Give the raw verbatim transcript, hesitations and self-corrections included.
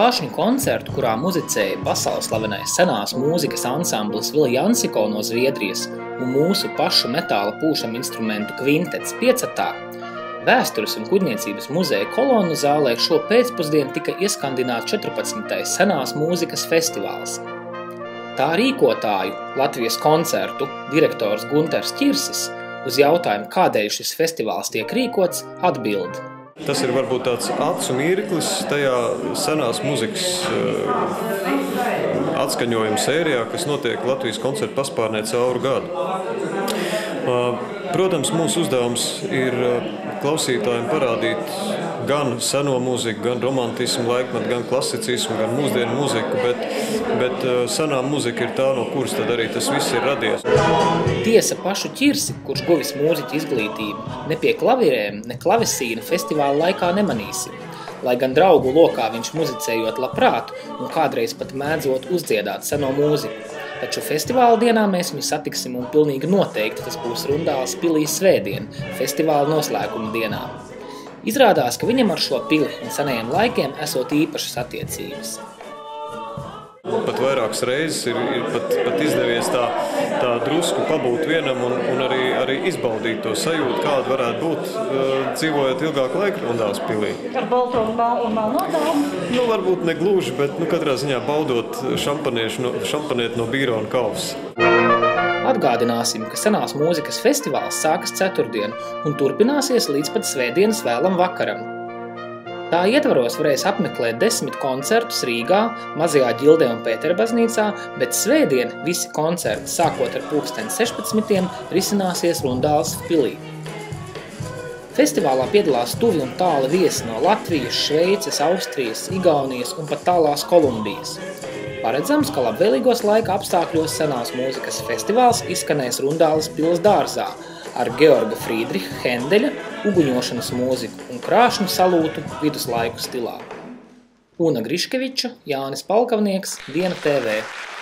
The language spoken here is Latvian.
krāšņu koncertu, kurā muzicēja pasaules slavenais senās mūzikas ansamblis Viļansiko no Zviedrijas un mūsu pašu metāla pūšam instrumentu kvintets Piecatā, Vēstures un kuģniecības muzeja kolonu zālē šo pēcpusdienu tika ieskandināts četrpadsmitais senās mūzikas festivāls. Tā rīkotāju, Latvijas koncertu, direktors Gunters Ķirsis, uz jautājumu, kādēļ šis festivāls tiek rīkots, atbild. Tas ir varbūt tāds acu mirklis tajā senās mūzikas atskaņojuma sērijā, kas notiek Latvijas koncertu paspārnē cauru gadu. Protams, mūsu uzdevums ir klausītājiem parādīt gan seno mūziku, gan romantismu laikmetu, gan klasicismu, gan mūsdienu mūziku, bet, bet senā mūzika ir tā, no kuras tad arī tas viss ir radies. Tiesa pašu Ķirsi, kurš guvis mūziķa izglītību, ne pie klavirēm, ne klavesīna festivāla laikā nemanīsim, lai gan draugu lokā viņš muzicējot labprāt un kādreiz pat mēdzot uzdziedāt seno mūziku. Taču festivāla dienā mēs viņu satiksim un pilnīgi noteikti tas būs Rundāles pilī svētdien, festivāla noslēguma dienā. Izrādās, ka viņam ar šo pili un senajiem laikiem esot īpašas attiecības. Pat vairākas reizes ir, ir pat, pat izdevies tā, tā drusku pabūt vienam un, un arī, arī izbaudīt to sajūtu, kāda varētu būt uh, dzīvojot ilgāku laiku Rundāles pilī. Ar balto un melno dāmu? Nu, varbūt ne gluži, bet nu, katrā ziņā baudot no, šampanieti no Bīrona kausas. Atgādināsim, ka senās mūzikas festivāls sākas ceturtdien un turpināsies līdz pat svētdienas vēlam vakaram. Tā ietvaros varēs apmeklēt desmit koncertus Rīgā, Mazajā Ģildē un Pētera baznīcā, bet svētdien visi koncerti, sākot ar pulksteni sešpadsmitiem, risināsies Rundāles pilī. Festivālā piedalās tuvi un tāli viesi no Latvijas, Šveices, Austrijas, Igaunijas un pat tālās Kolumbijas. Paredzams, ka labvēlīgos laika apstākļos senās mūzikas festivāls izskanēs Rundāles pils dārzā ar Georga Frīdriha Hendeļa uguņošanas mūziku un krāšņu salūtu viduslaiku stilā. Una Griškeviča, Jānis Palkavnieks, Diena T V.